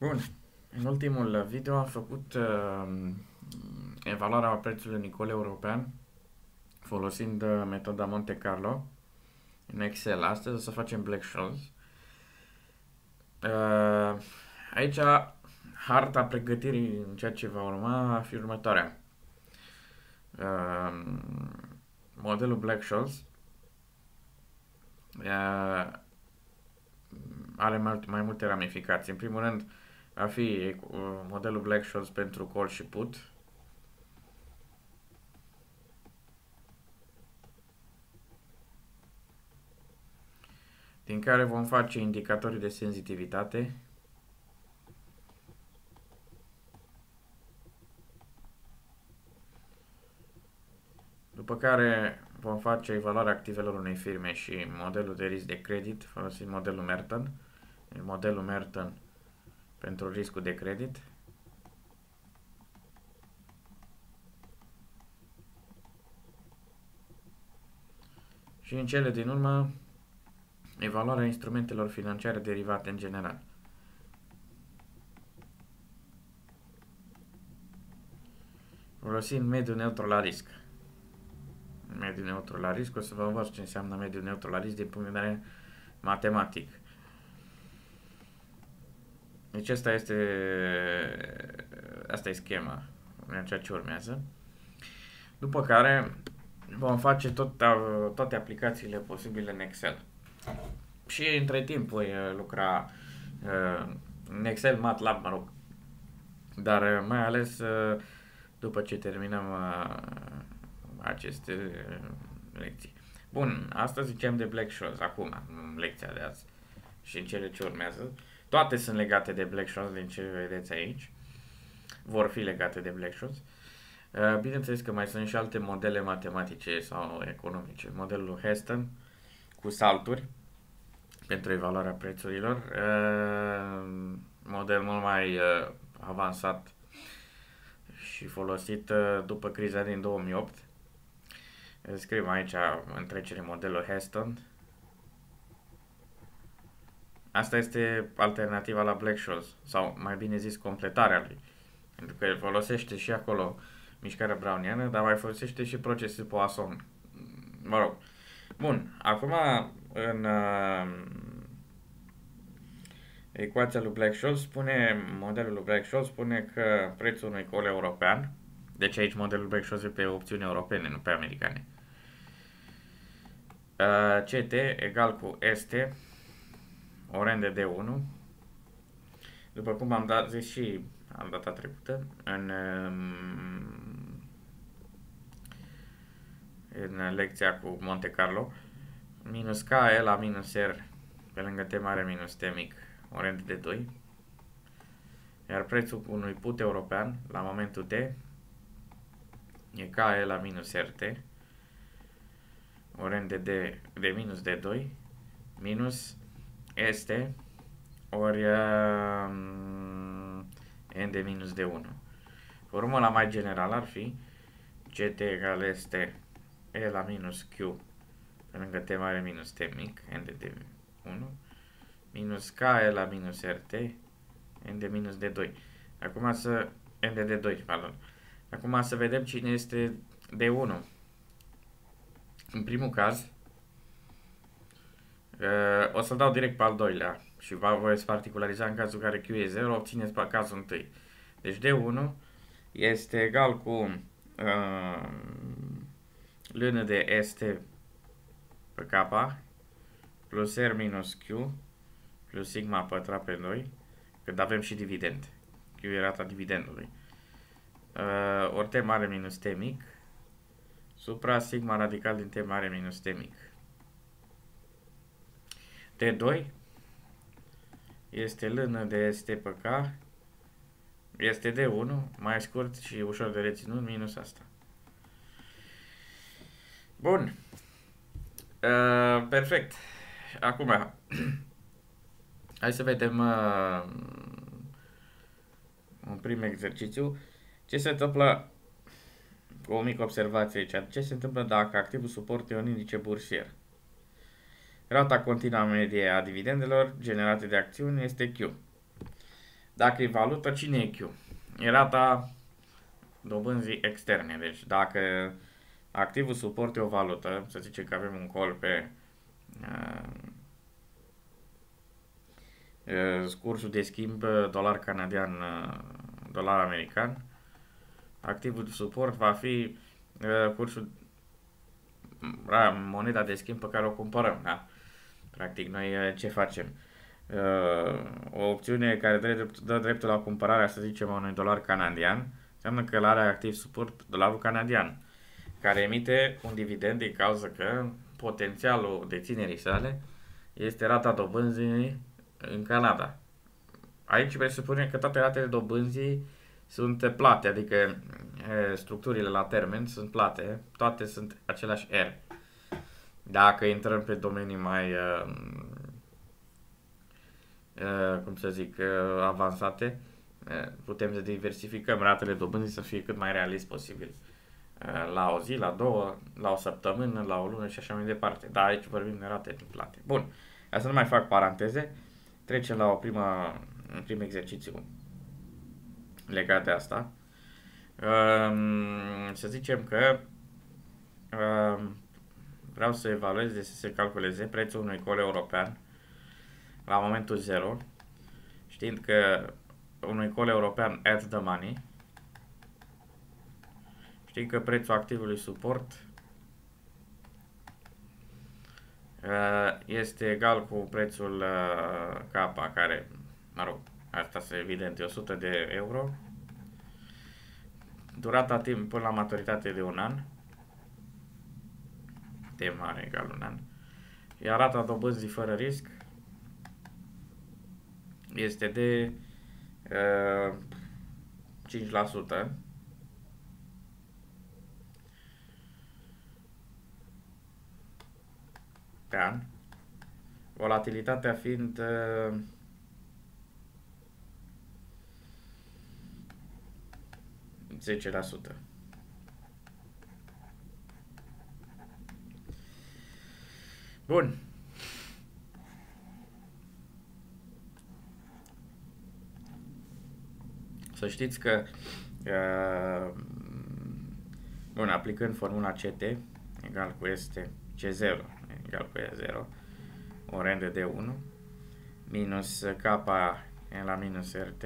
Bun, în ultimul video am făcut evaluarea prețului Nicol european folosind metoda Monte Carlo în Excel. Astăzi o să facem Black-Scholes. Aici harta pregătirii în ceea ce va urma va fi următoarea. Modelul Black-Scholes are mai multe ramificații. În primul rând va fi modelul Black-Scholes pentru call și put. Din care vom face indicatorii de senzitivitate. După care vom face evaluarea activelor unei firme și modelul de risc de credit folosind modelul Merton. Modelul Merton pentru riscul de credit. Și în cele din urmă, evaluarea instrumentelor financiare derivate în general. Folosind mediul neutru la risc. Mediul neutru la risc, o să vă învăț ce înseamnă mediul neutru la risc din punct de vedere matematic. Deci asta e schema în ceea ce urmează. După care vom face toate aplicațiile posibile în Excel. Și între timp voi lucra în Excel, MATLAB, mă rog. Dar mai ales după ce terminăm aceste lecții. Bun, astăzi zicem de Black-Scholes, acum, în lecția de azi și în cele ce urmează. Toate sunt legate de Black-Scholes, din ce vedeți aici. Vor fi legate de Black-Scholes. Bineînțeles că mai sunt și alte modele matematice sau economice. Modelul Heston cu salturi pentru evaluarea prețurilor. Model mult mai avansat și folosit după criza din 2008. Scriem aici în trecere modelul Heston. Asta este alternativa la Black-Scholes, sau mai bine zis completarea lui. Pentru că el folosește și acolo mișcarea browniană, dar mai folosește și procesul Poisson. Mă rog. Bun, acum în ecuația lui Black-Scholes modelul lui Black-Scholes spune că prețul unui call european, deci aici modelul Black-Scholes e pe opțiuni europene, nu pe americane. CT egal cu ST, orende de 1. După cum am zis și am data trecută, în lecția cu Monte Carlo, minus K la minus R pe lângă T mare minus T mic, orende de 2. Iar prețul unui put european la momentul T e K la minus RT, orende de minus de 2 minus este ori n de minus de 1. Formula mai generală ar fi ct egal este e la minus q pe lângă t mare minus t mic, n de 1, minus k e la minus rt, n de minus de 2. Acum n de 2, pardon. Acum să vedem cine este de 1. În primul caz, o să dau direct pe al doilea și voi particulariza în cazul care Q e 0, obțineți pe cazul întâi. Deci D1 este egal cu ln de ST pe K plus R minus Q plus sigma pătrat pe 2, când avem și dividend. Q e rata dividendului. Ori T mare minus T mic supra sigma radical din T mare minus T mic. T2 este ln de ST pe K, este D1, mai scurt și ușor de reținut, minus asta. Bun. Perfect. Acum, hai să vedem un prim exercițiu. Ce se întâmplă, cu o mică observație aici, ce se întâmplă dacă activul suport e un indice bursier? Rata continuă medie a dividendelor generate de acțiuni este Q. Dacă e valută, cine e Q? E rata dobânzii externe. Deci dacă activul suportă o valută, să zicem că avem un call pe cursul de schimb dolar canadian, dolar american, activul de suport va fi cursul, moneda de schimb pe care o cumpărăm. Da? Practic, noi ce facem? O opțiune care dă dreptul la cumpărarea, să zicem, a unui dolar canadian, înseamnă că are activ suport dolarul canadian, care emite un dividend din cauza că potențialul deținerii sale este rata dobânzii în Canada. Aici presupune că toate ratele dobânzii sunt plate, adică structurile la termen sunt plate, toate sunt același R. Dacă intrăm pe domenii mai, cum să zic, avansate, putem să diversificăm ratele dobânzii să fie cât mai realist posibil. La o zi, la două, la o săptămână, la o lună și așa mai departe. Dar aici vorbim de rate plate. Bun, ca să nu mai fac paranteze, trecem la un prim exercițiu legat de asta. Să zicem că vreau să evaluez, să se calculeze prețul unui call european la momentul 0, știind că unui call european at the money, știind că prețul activului suport este egal cu prețul K, care, mă rog, asta se evident e 100 de euro, durata timp până la maturitate de un an, T mare egal un an, iar rata dobânzii fără risc este de 5% pe an, volatilitatea fiind 10%. Bun. Să știți că bun, aplicând formula CT egal cu este C0 egal cu E0, o randă de 1 minus K e la minus RT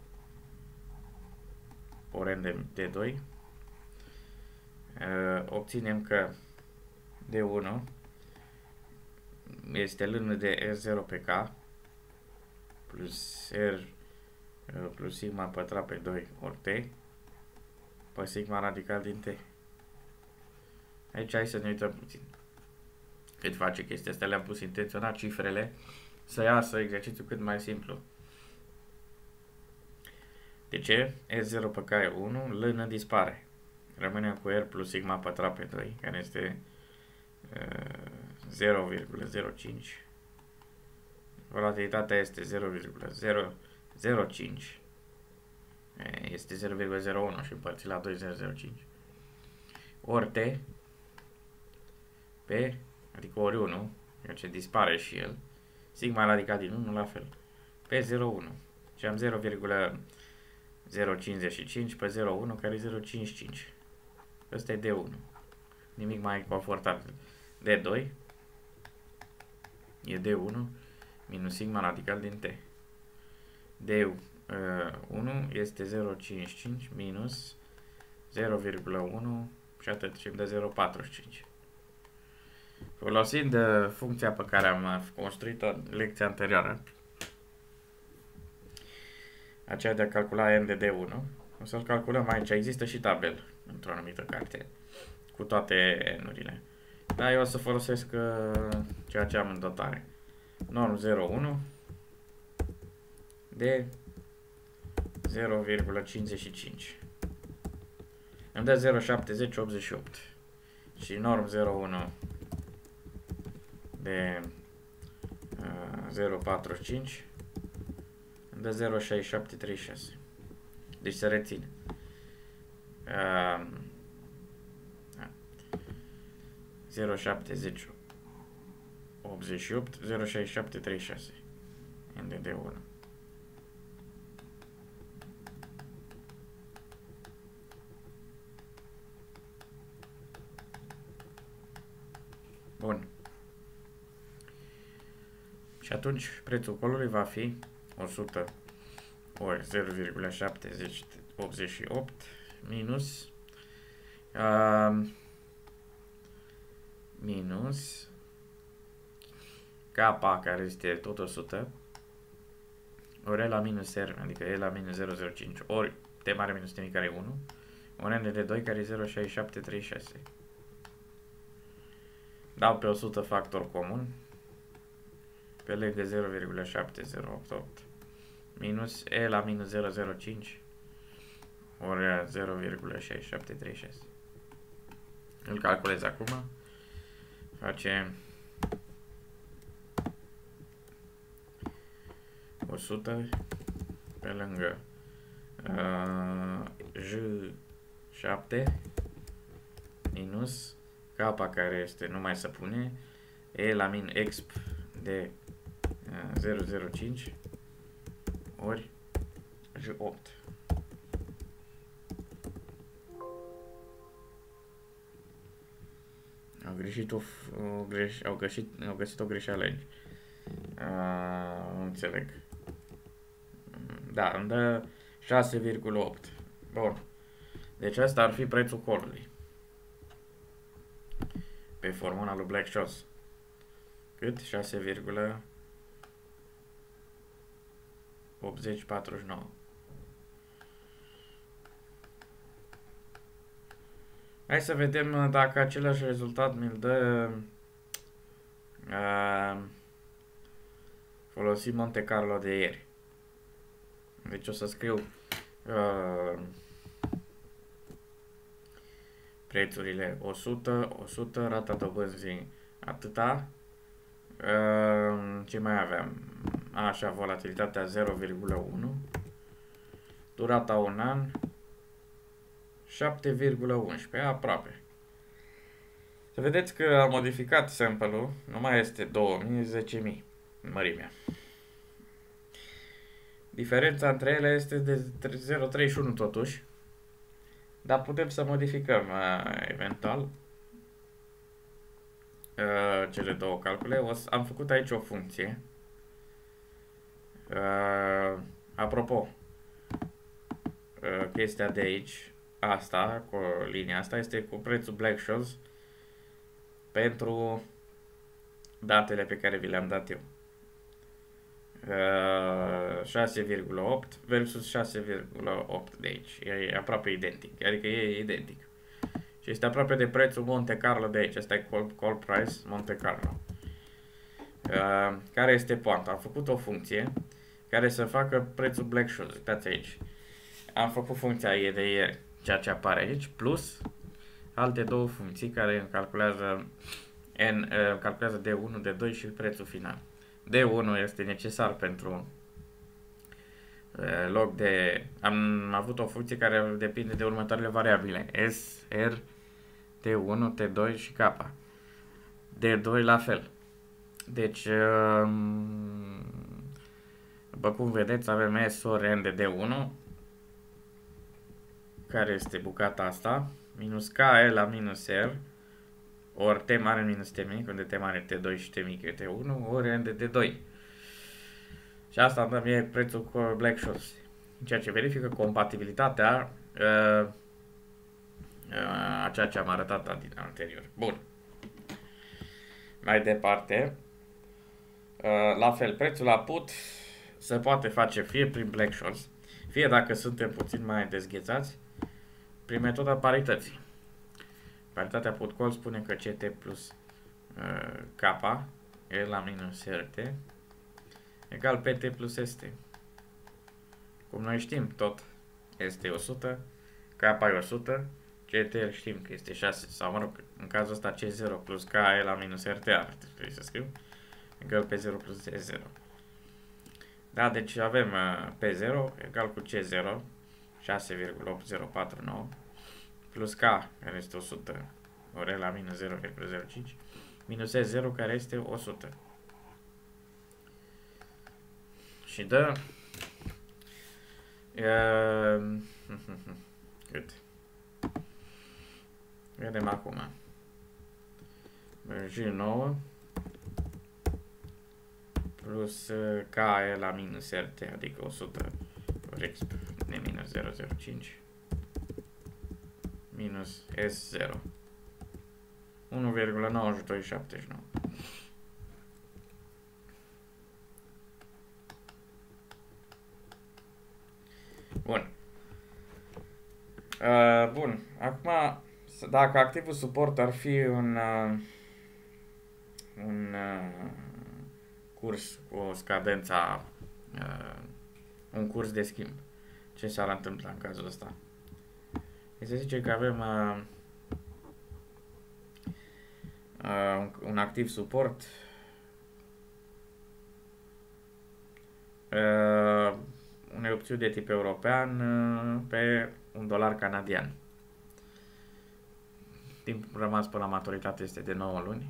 o randă de 2, obținem că D1 este lână de R0 pe K plus R plus sigma pătrat pe 2 ori T pe sigma radical din T. Aici hai să ne uităm puțin cât face chestia asta. Le-am pus intenționat cifrele să iasă exercițiul cât mai simplu. De ce? S0 pe K e 1, lână dispare. Rămânem cu R plus sigma pătrat pe 2, care este 0,05. Volatilitatea este 0,005. Este 0,01 și împărțit la 2,005. Ori T pe, adică ori 1, ce dispare și el, sigma radical din 1 la fel, pe 0,1. Și am 0,055 pe 0,1 care e 0,55. Ăsta e D1. Nimic mai confortabil. D2 e D1 minus sigma radical din T. D1 este 0,55 minus 0,1 și atât, și îmi dă 0,45. Folosind funcția pe care am construit-o în lecția anterioară, aceea de a calcula n de D1, o să-l calculăm aici. Există și tabel într-o anumită carte cu toate n-urile. Dar eu o să folosesc ceea ce am în dotare. Norm 0,1 de 0,55. Îmi dă 0,7088 și norm 0,1 de 0,45 îmi dă 0,6736. Deci se reține. 0,7088 0,6736 NDD1. Bun. Și atunci prețul colului va fi 100 ori 0,788 minus minus K, care este tot 100, ori E la minus R, adică E la minus 0,05, ori T mare minus T mic, care e 1, ori N de 2, care e 0,6736. Dau pe 100 factor comun, pe leg de 0,7088, minus E la minus 0,05, ori 0,6736. Îl calculez acum. Face 100 pe lângă J7 minus K, care este, nu mai se pune, E la min exp de 0,05 ori J8. Au găsit o greșeală aici. Nu înțeleg. Da, îmi dă 6,8. Bun. Deci asta ar fi prețul colului pe formula lui Black-Scholes. Cât? 6,8049. Hai să vedem dacă același rezultat mi-l dă folosim Monte Carlo de ieri. Deci o să scriu prețurile 100, rata dobânzii atâta. Ce mai aveam? Așa, volatilitatea 0,1, durata un an, 7,11, aproape. Să vedeți că am modificat sample-ul, nu mai este 2000, 10.000 mărimea. Diferența între ele este de 0,31 totuși, dar putem să modificăm eventual cele două calcule. Am făcut aici o funcție. Apropo, chestia de aici, asta, cu linia asta, este cu prețul Black-Scholes pentru datele pe care vi le-am dat eu. 6,8 versus 6,8 de aici. E aproape identic. Adică e identic. Și este aproape de prețul Monte Carlo de aici. Asta e call price Monte Carlo. Care este poanta? Am făcut o funcție care să facă prețul Black-Scholes. Uitați aici. Am făcut funcția de ieri, ceea ce apare aici, plus alte două funcții care calculează calculează D1, D2 și prețul final. D1 este necesar pentru loc de... Am avut o funcție care depinde de următoarele variabile. S, R, T1, T2 și K. D2 la fel. Deci, după cum vedeți, avem S ori N de D1, care este bucata asta, minus K, E la minus R, ori T mare minus T mic, unde T mare T2 și T mic e T1, ori N de D2. Și asta îmi dă mie prețul cu Black-Scholes, ceea ce verifică compatibilitatea a ceea ce am arătat din anterior. Bun. Mai departe, la fel, prețul la put se poate face fie prin Black-Scholes, fie, dacă suntem puțin mai dezghețați, prin metoda parității. Paritatea put-call spune că CT plus K E la minus RT egal PT plus ST. Cum noi știm, tot este 100, K e 100, CT știm că este 6, sau mă rog, în cazul ăsta C0 plus K E la minus RT ar trebui să scriu, egal P0 plus C0. Da, deci avem P0 egal cu C0, 6,8049, plus K, care este 100, ori E la minus 0,05, minus E0, care este 100. Și dă... cât? Vedem acum. J9 plus KE la minus RT, adică 100 resp de minus 0,05 minus S0 1,9279. Bun. Bun. Acum, dacă activul suport ar fi un curs cu scadența, un curs de schimb, ce s-ar întâmpla în cazul ăsta? Se zice că avem un activ suport unei opțiuni de tip european pe $1 canadian. Timpul rămas până la maturitate este de 9 luni.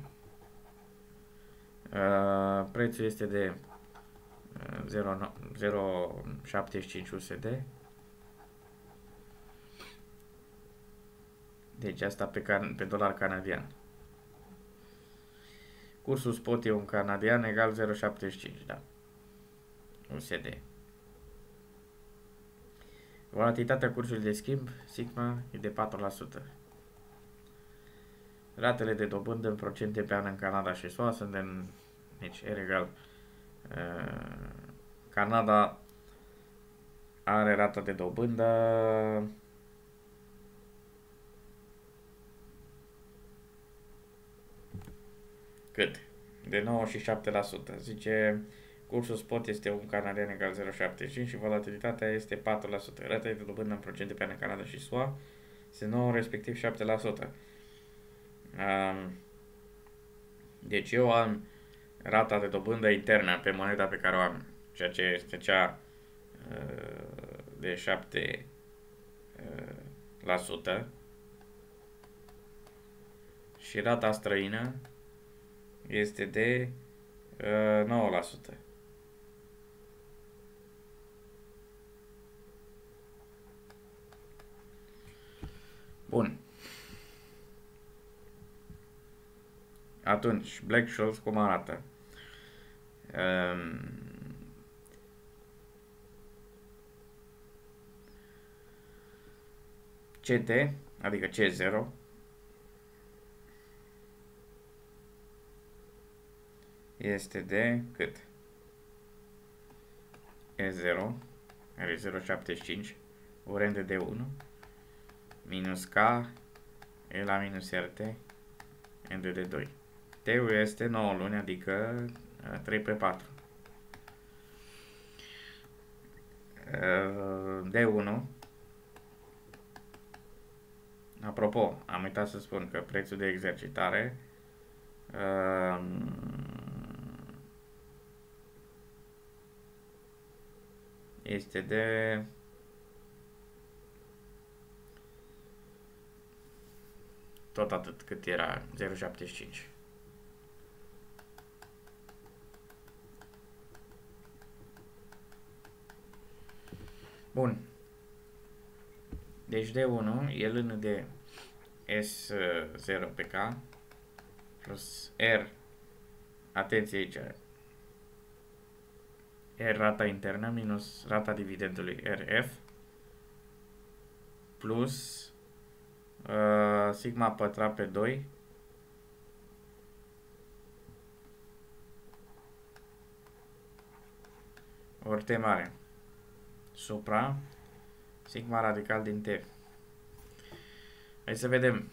Prețul este de 0,75 USD. Deci asta pe dolar canadian. Cursul spot e un canadian egal 0,75, da. USD. Volatilitatea cursului de schimb, sigma, e de 4%. Ratele de dobândă în procente pe an în Canada și SUA sunt deci R egal. Canada are rata de dobândă cât? De 97%. Zice, cursul spot este un canadian egal 0,75 și volatilitatea este 4%. Rata de dobândă în procente pe an în Canada și SUA este 9, respectiv 7%. Deci eu am rata de dobândă internă pe moneda pe care o am, ceea ce este cea de 7%, și rata străină este de 9%. Bun. Atunci, Black-Scholes cum arată? CT, adică C0, este de cât? E0, are 0,75, orende de 1, minus K, E la minus RT, N de 2. T-ul este 9 luni, adică 3 pe 4. D1. Apropo, am uitat să spun că prețul de exercitare este de tot atât cât era 0,75. Bun. Deci D1 e ln de S0 pe K plus R, atenție aici, R rata internă minus rata dividendului RF plus sigma pătrat pe 2 ori T mare supra sigma radical din T. Hai să vedem.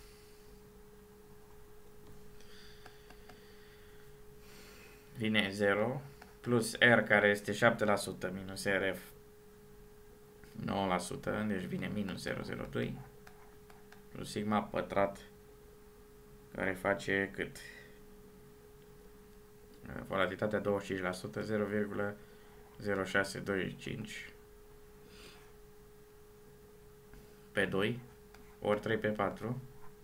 Vine 0 plus R care este 7% minus RF 9%, deci vine minus 0,02 plus sigma pătrat care face cât? Volatilitatea 25%, 0,0625 pe 2 ori 3 pe 4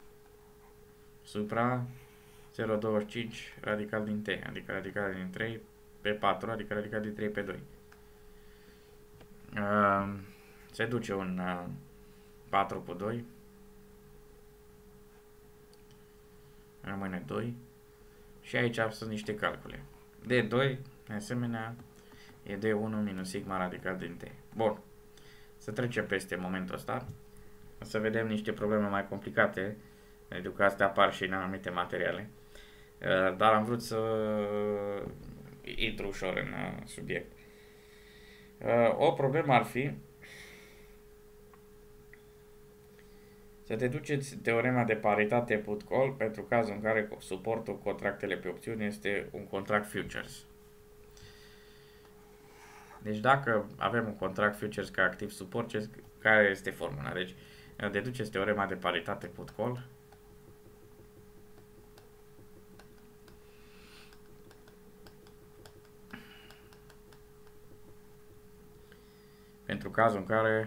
supra 0,25 radical din T, adică radical din 3 pe 4, adică radical din 3 pe 2. Se duce un 4 pe 2. rămâne 2. Și aici sunt niște calcule. D2, de asemenea, e D1 minus sigma radical din T. Bun. Să trecem peste momentul ăsta. O să vedem niște probleme mai complicate, pentru că astea apar și în anumite materiale. Dar am vrut să intru ușor în subiect. O problemă ar fi să deduceți teorema de paritate put-call pentru cazul în care suportul contractele pe opțiuni este un contract futures. Deci dacă avem un contract futures ca activ suport, care este formula? Deci deduceți teorema de paritate put-call pentru cazul în care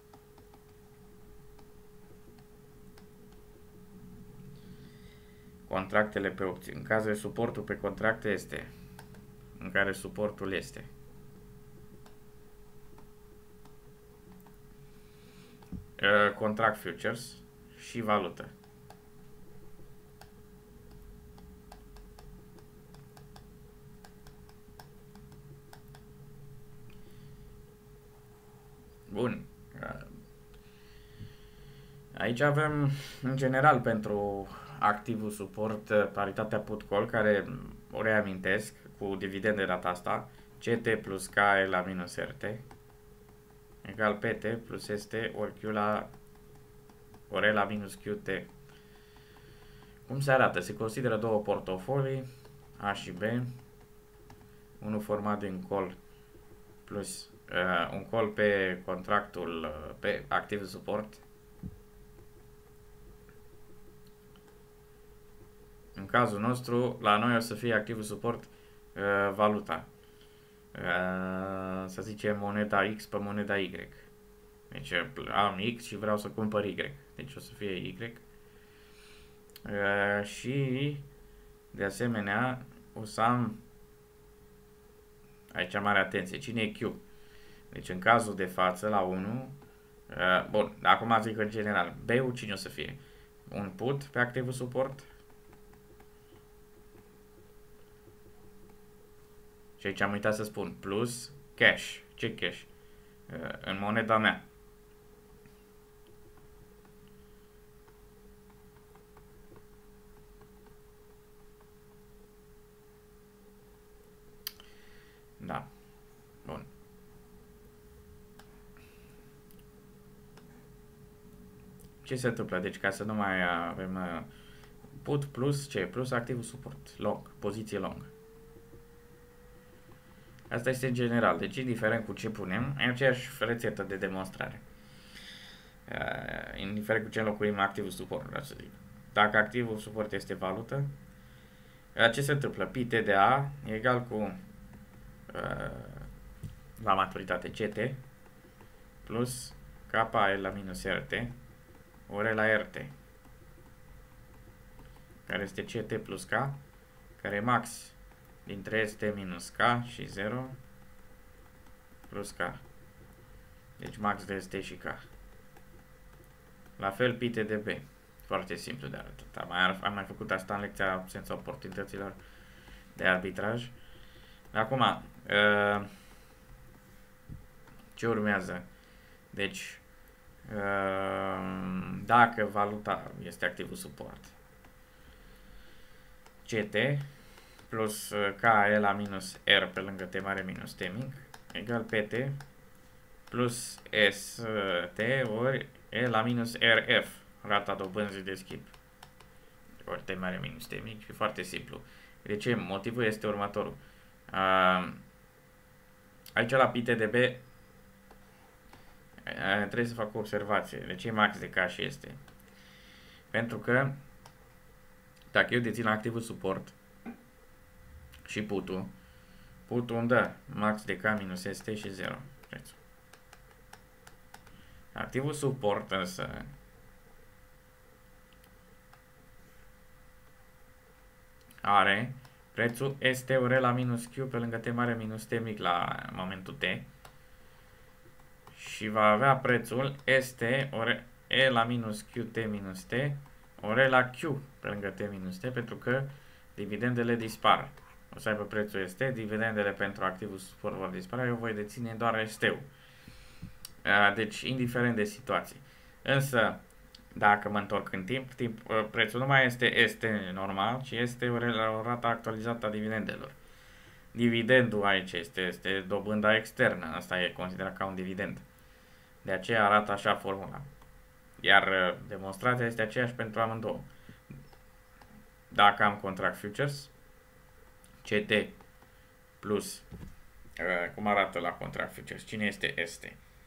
contractele pe opțiuni, în cazul de suportul pe contracte este, în care suportul este contract futures și valută. Bun. Aici avem, în general, pentru activul suport, paritatea put-call, care o reamintesc cu dividend de data asta, CT plus K la minus RT egal PT plus ST ori Q ori la minus QT. Cum se arată? Se consideră două portofolii, A și B, unul format din call plus un call pe contractul pe activ suport. În cazul nostru, la noi o să fie activul suport valuta. Să zicem moneda X pe moneda Y. Deci am X și vreau să cumpăr Y. Deci o să fie Y. Și de asemenea o să am aici mare atenție. Cine e Q? Deci în cazul de față la 1 bun, acum zic în general B-ul cine o să fie? Un put pe activul suport. Și aici am uitat să spun plus cash. Ce cash? În moneda mea. Da. Bun. Ce se întâmplă? Deci ca să nu mai avem put plus ce? Plus activul suport. Long. Poziție long. Asta este în general. Deci indiferent cu ce punem, e aceeași rețetă de demonstrare. Indiferent cu ce înlocuim activul suport, vreau să zic. Dacă activul suport este valută, ce se întâmplă? Pi T de A e egal cu la maturitate CT plus K la minus RT ori la RT, care este CT plus K, care e max dintre ST minus K și 0 plus K. Deci max de ST și K. La fel pi T de B. Foarte simplu de arătat. Am mai făcut asta în lecția sensul oportunităților de arbitraj. Acum, ce urmează? Deci, dacă valuta este activul suport, CT plus K la minus R pe lângă T mare minus T mic egal PT plus ST ori E la minus RF, rata dobânzii de schimb, ori T mare minus T mic. Și foarte simplu. De ce? Motivul este următorul. Aici la pi T de B trebuie să fac o observație. De ce max de K și este? Pentru că dacă eu dețin activul suport și putul îmi dă max de K minus ST și 0 prețul. Activul suport însă are prețul ST ori la minus Q pe lângă T mare minus T mic la momentul T și va avea prețul ST ori E la minus QT minus T ori la Q pe lângă T minus T, pentru că dividendele dispar. O să aibă prețul ST, dividendele pentru activul suport vor dispara, eu voi deține doar ST-ul. Deci, indiferent de situație. Însă, dacă mă întorc în timp, prețul nu mai este ST normal, ci este o rată actualizată a dividendelor. Dividendul aici este dobânda externă, asta e considerat ca un dividend. De aceea arată așa formula. Iar demonstrația este aceeași pentru amândouă. Dacă am contract futures, CT plus, cum arată la contract futures, cine este ST?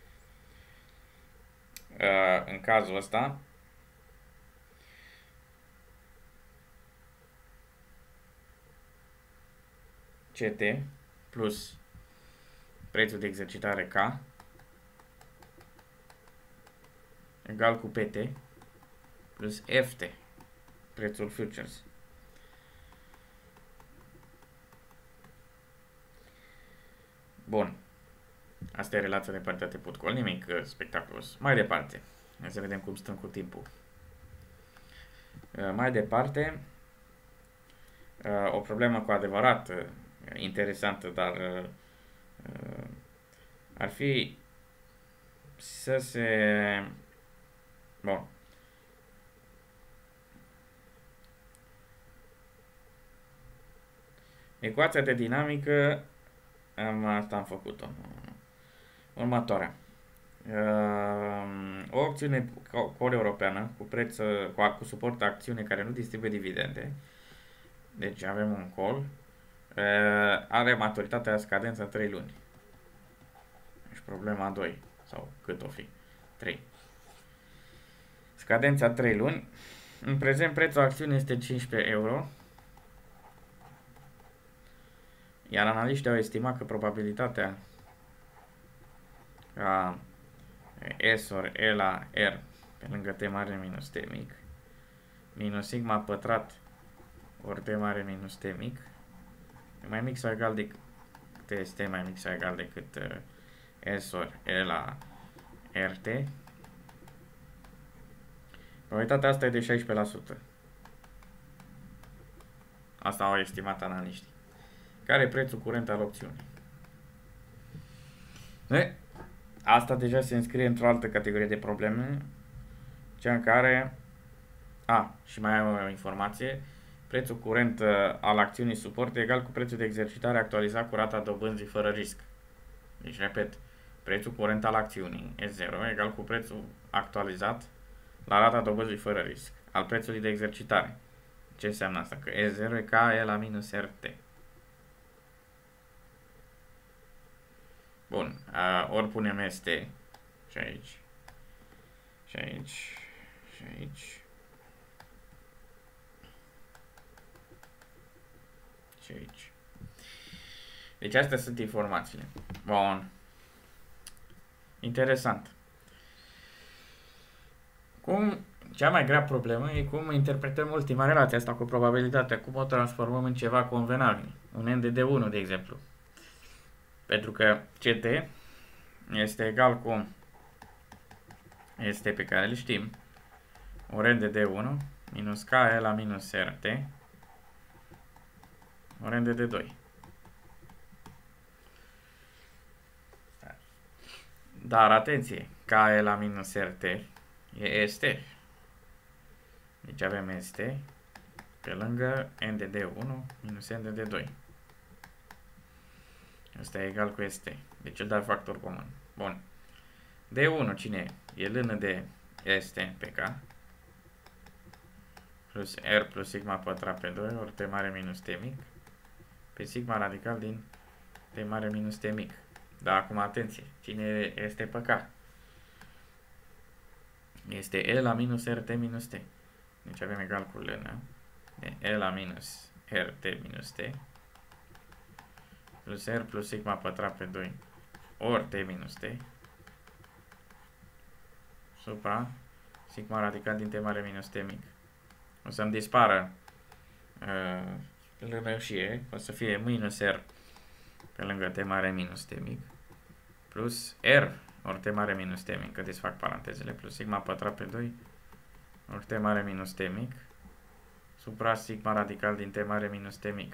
În cazul ăsta, CT plus prețul de exercitare K egal cu PT plus FT, prețul futures. Bun. Asta e relația de paritate put-call, nimic spectaculos. Mai departe, hai să vedem cum stăm cu timpul. Mai departe, o problemă cu adevărat interesantă, dar ar fi să se... Bun. Ecuația de dinamică, asta am făcut-o. Următoarea. O opțiune call europeană cu preț, cu suport acțiune care nu distribuie dividende. Deci avem un call. Are maturitatea scadență 3 luni. Deci problema 2 sau cât o fi? 3. Scadența 3 luni. În prezent prețul acțiunii este 15 euro. Iar analiștii au estimat că probabilitatea ca S ori E la R pe lângă T mare minus T mic minus sigma pătrat ori T mare minus T mic e mai mic sau egal decât T este mai mic sau egal decât S ori E la RT. Probabilitatea asta e de 16%. Asta au estimat analiștii. Care e prețul curent al opțiunii? Asta deja se înscrie într-o altă categorie de probleme, cea în care... și mai am o informație. Prețul curent al acțiunii suport e egal cu prețul de exercitare actualizat cu rata dobânzii fără risc. Deci, repet, prețul curent al acțiunii E0 egal cu prețul actualizat la rata dobânzii fără risc al prețului de exercitare. Ce înseamnă asta? Că E0 e ca E la minus RT. Bun, ori punem ST și aici, și aici, și aici, și aici. Deci astea sunt informațiile. Bun. Interesant. Cea mai grea problemă e cum interpretăm ultima relație asta cu probabilitatea, cum o transformăm în ceva convenabil. Un NDD1, de exemplu. Pentru că CT este egal cu ST pe care îl știm, ori NDD1 minus K la minus RT ori NDD2. Dar atenție, K la minus RT e ST. Deci avem ST pe lângă NDD1 minus NDD2. Asta e egal cu ST. Deci îl dau factor comun. Bun. D1 cine e? E lână de ST pe K plus R plus sigma pătrat pe 2 ori T mare minus T mic pe sigma radical din T mare minus T mic. Dar acum atenție. Cine este pe K? Este E la minus RT minus T. Deci avem egal cu lână de E la minus RT minus T plus R plus sigma pătrat pe 2 ori T minus T supra sigma radical din T mare minus T mic. O să-mi dispară lână și E, o să fie minus R pe lângă T mare minus T mic plus R ori T mare minus T mic, că desfac parantezele, plus sigma pătrat pe 2 ori T mare minus T mic supra sigma radical din T mare minus T mic.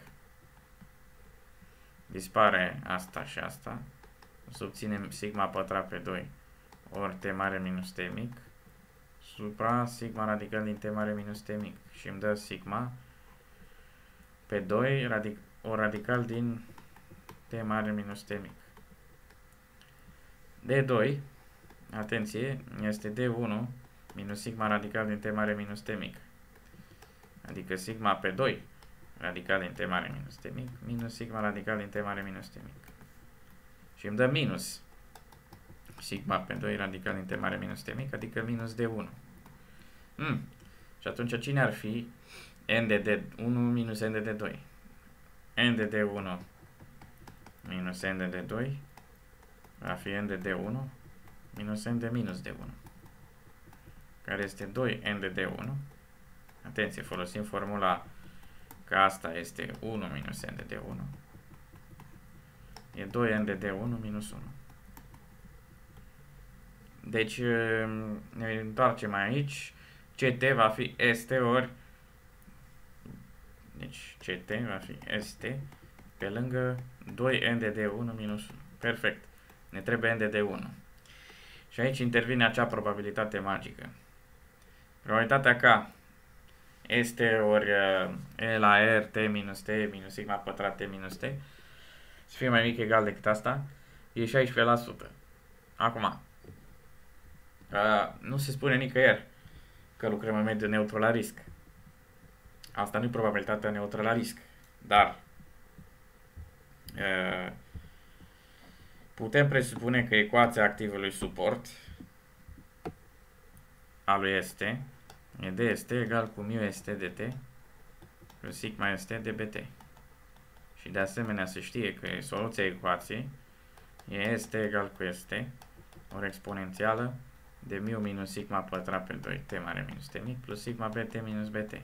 Dispare asta și asta. O să obținem sigma pătrat pe 2 ori T mare minus T mic supra sigma radical din T mare minus T mic. Și îmi dă sigma pe 2 radical din T mare minus T mic. D2, atenție, este D1 minus sigma radical din T mare minus T mic. Adică sigma pe 2 radical din T mare minus T mic minus sigma radical din T mare minus T mic. Și îmi dă minus sigma pe 2 radical din T mare minus T mic, adică minus D1. Și atunci cine ar fi n de D1 minus n de D2? N de D1 minus n de D2 va fi n de D1 minus n de minus D1, care este 2n de D1. Atenție, folosim formula că asta este 1 minus n de D1. E 2n de D1 minus 1. Deci ne întoarcem aici. CT va fi ST ori... Deci CT va fi ST pe lângă 2n de D1 minus 1. Perfect. Ne trebuie n de D1. Și aici intervine acea probabilitate magică. Probabilitatea ca este ori E la R, T minus T minus sigma pătrat T minus T să fie mai mic egal decât asta, e 16%. Acum, nu se spune nicăieri că lucrăm în mediul neutru la risc. Asta nu e probabilitatea neutră la risc, dar putem presupune că ecuația activului suport a lui ST e dst egal cu mu st dt plus sigma st dbt. Și de asemenea se știe că soluția ecuației e st egal cu st ori exponențială de mu minus sigma pătrat pe 2 t mare minus t mic plus sigma bt minus bt.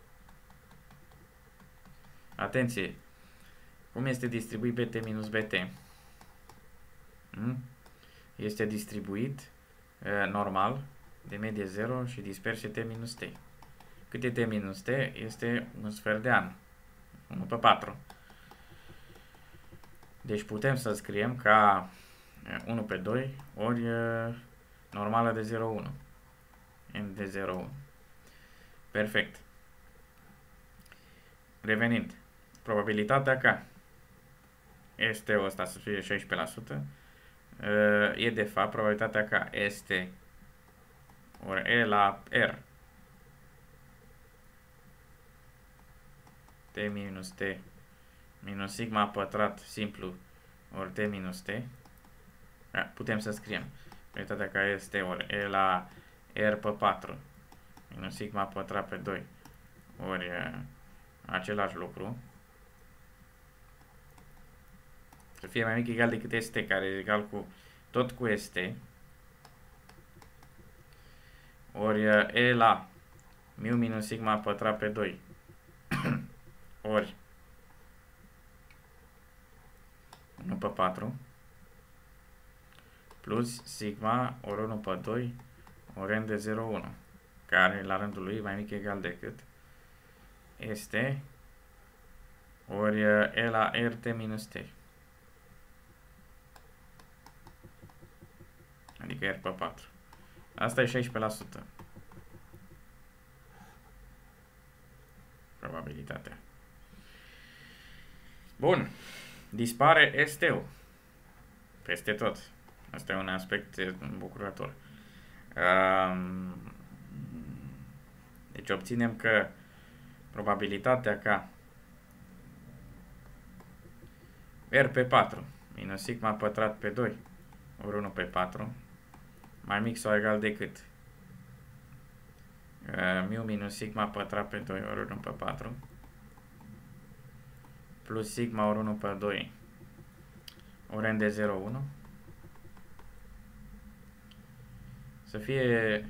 Atenție! Cum este distribuit bt minus bt? Este distribuit normal de medie 0 și dispersie t minus t. Cât e t minus t? Este un sfert de an. 1 pe 4. Deci putem să scriem ca 1 pe 2 ori normală de 0,1. N de 0,1. Perfect. Revenind. Probabilitatea ca ST-ul ăsta să fie 16%, e de fapt probabilitatea ca ST ori E la R T minus T minus sigma pătrat simplu ori T minus T. Putem să scriem probabilitatea ca ST ori E la R pe 4 minus sigma pătrat pe 2 ori același lucru să fie mai mic egal decât ST, care e egal cu tot cu ST ori E la mu minus sigma pătrat pe 2 ori 1 pe 4 plus sigma ori 1 pe 2 ori n de 0,1, care la rândul lui e mai mic egal decât este ori E la RT minus T. Adică R pe 4. Asta e 16%. Probabilitatea. Bun. Dispare ST-ul. Peste tot. Asta e un aspect bucurător. Deci obținem că probabilitatea ca R pe 4 minus sigma pătrat pe 2 ori 1 pe 4 mai mic sau egal decât mu minus sigma pătrat pe 2 ori 1 pe 4 plus sigma ori 1 pe 2 ori n de 0,1 să fie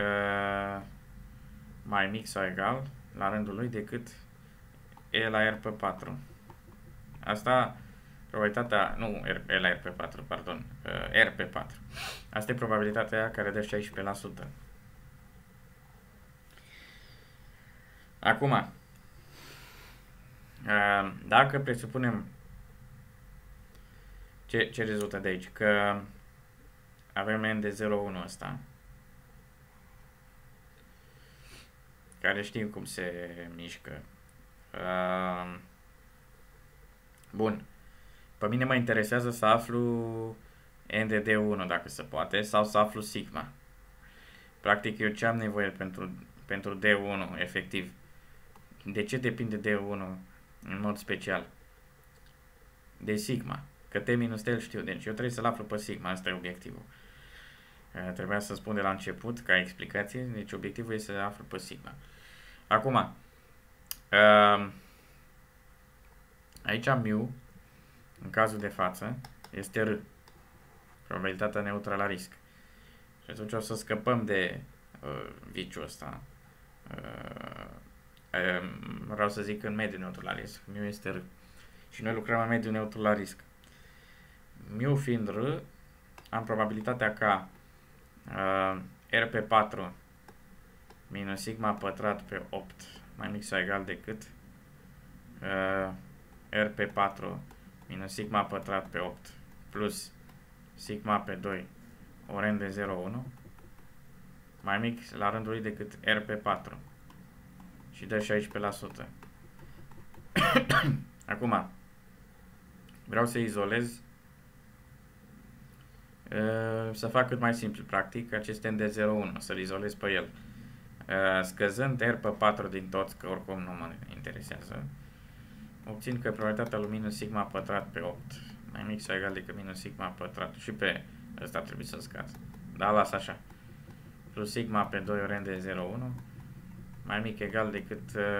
mai mic sau egal la rândul lui decât E la R pe 4. Asta probabilitatea, nu E la R pe 4, pardon, R pe 4. Asta e probabilitatea care dă 16%. Acum, dacă presupunem ce rezultă de aici, că avem n de 0,1 ăsta, care știm cum se mișcă. Bun. Pe mine mă interesează să aflu n de D1 dacă se poate, sau să aflu sigma. Practic eu ce am nevoie pentru D1 efectiv? De ce depinde D1 în mod special? De sigma. Că T minus T îl știu, deci eu trebuie să-l aflu pe sigma, asta e obiectivul. Trebuia să spun de la început, ca explicație, deci obiectivul este să aflu pe sigma. Acum, aici mu, în cazul de față, este R, probabilitatea neutră la risc. Și atunci o să scăpăm de viciul ăsta. Vreau să zic în mediu neutru la risc. Mu este R. Și noi lucrăm în mediu neutru la risc. Mu fiind R, am probabilitatea ca R pe 4 minus sigma pătrat pe 8 mai mic sau egal decât R pe 4 minus sigma pătrat pe 8 plus sigma pe 2 ori n de 0,1 mai mic la rândul lui decât R pe 4 și dă 16%. Acum, vreau să izolez, să fac cât mai simplu, practic, acest n de 0,1, să-l izolez pe el. Scăzând R pe 4 din toți, că oricum nu mă interesează, obțin că probabilitatea lui minus sigma pătrat pe 8 mai mic sau egal decât minus sigma pătrat, și pe ăsta trebuie să scad. Da, las așa. Plus sigma pe 2 ori n de 0,1 mai mic egal decât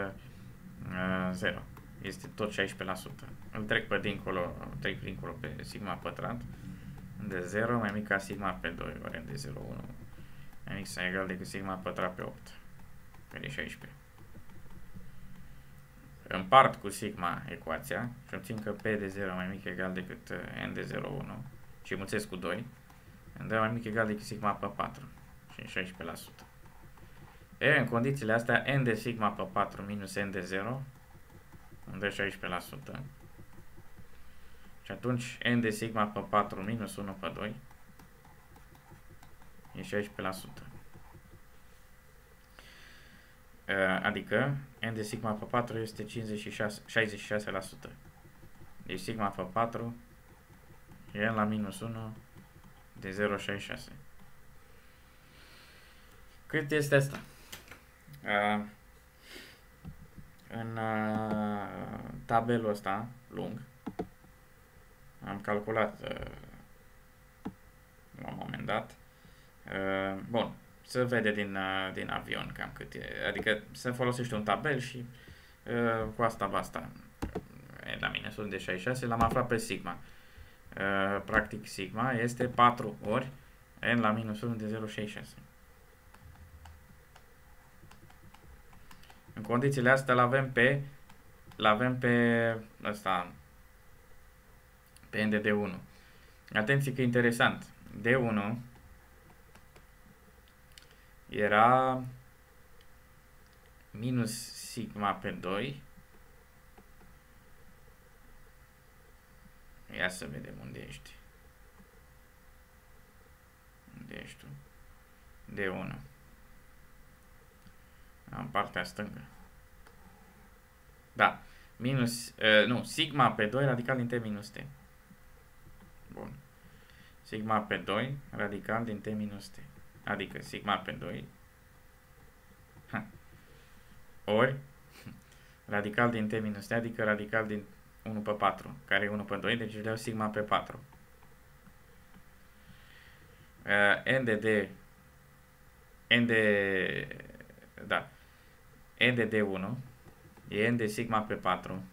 0. Este tot 16%. Îl trec dincolo pe sigma pătrat de 0 mai mic ca sigma pe 2 ori n de 0,1 mai mic sau egal decât sigma pătrat pe 8 care e 16. Împart cu sigma ecuația și obțin că P de 0 mai mic egal decât n de 0,1 și mulțesc cu 2 îmi dă mai mic egal decât sigma pe 4 și 16%. În condițiile astea n de sigma pe 4 minus n de 0 îmi dă 16%. Și atunci n de sigma pe 4 minus 1 pe 2 e 16%. Adică n de sigma pe 4 este 66%. Deci sigma pe 4 e n la minus 1 de 0,66. Cât este asta? În tabelul ăsta lung am calculat la un moment dat. Bun, se vede din avion cam cât e, adică se folosește un tabel și cu asta basta. La mine sunt de 66, l-am aflat pe sigma. Practic sigma este 4 ori n la minus 1 de 0,66. În condițiile astea l-avem pe ăsta, pe n de D1. Atenție că e interesant. D1 era minus sigma pe 2. Ia să vedem unde ești. Unde ești tu? D1. În partea stângă. Da. Minus, nu, sigma pe 2 radical din T minus T. Bun. Sigma pe 2 radical din T minus T. Adică sigma pe 2 ori radical din T minus T, adică radical din 1 pe 4, care e 1 pe 2, deci își dau sigma pe 4. N de D1 e N de sigma pe 4,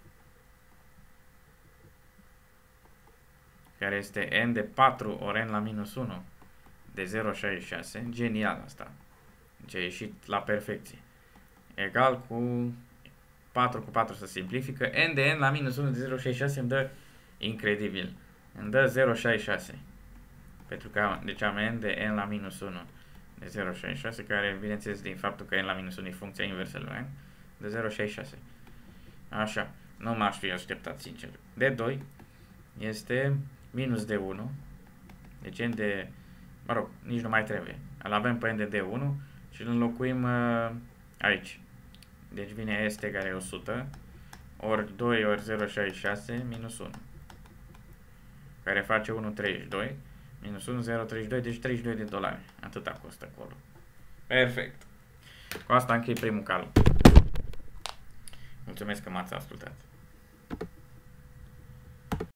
care este N de 4 ori N la minus 1 de 0,66, genial asta, ce a ieșit la perfecție, egal cu 4 cu 4 se simplifică, N de N la minus 1 de 0,66 îmi dă incredibil, îmi dă 0,66, pentru că deci am N de N la minus 1 de 0,66, care bineînțeles din faptul că N la minus 1 e funcția inversă lui N, de 0,66. Așa, nu m-aș fi așteptat, sincer. De 2 este minus de 1. Deci n de, mă rog, nici nu mai trebuie. Îl avem pe n de d1 și îl înlocuim aici. Deci vine este care e 100 ori 2 ori 0,66 minus 1. Care face 1,32 minus 1, 0,32, deci 32 de dolari. Atâta costă acolo. Perfect. Cu asta închei primul calcul. Mulțumesc că m-ați ascultat.